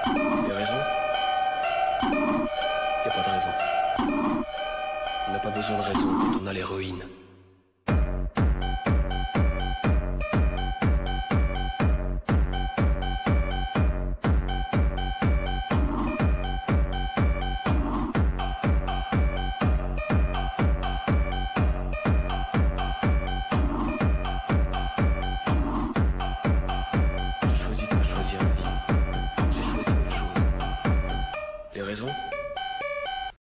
Les raisons? Y a pas de raison. On n'a pas besoin de raison quand on a l'héroïne.